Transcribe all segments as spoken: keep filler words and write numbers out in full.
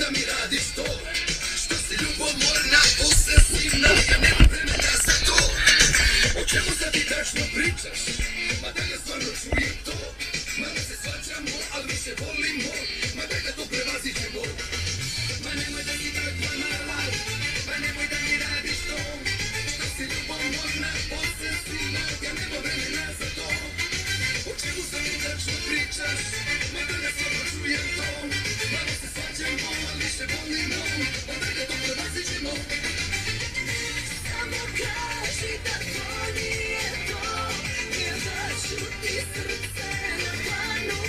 mi radiš to? Što si ljubomorna, posesivna, ja nemam vremena za to. O čemu sad ti tačno pričaš? Ma da ja stvarno čujem to. Malo se svađamo, ali mi se volimo. Ma daj da to prevazićemo. Ma nemoj da mi takva mala, ma nemoj da mi radiš to. Što si ljubomorna, posesivna, ja nemam vremena za to. O čemu sad ti tačno pričaš? Ma da ja stvarno čujem to. Malo se svađamo, ali mi se volimo. Ma daj da to prevazićemo. Samo kaži da to nije to, jer da ću ti srce na planu.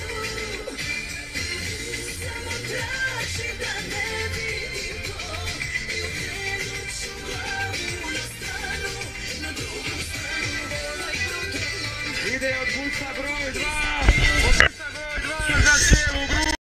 Samo traži da ne vidim to i okrenut ću glavu na stranu, na drugu stranu, ovaj brutalnom. Ide od busa broj dva.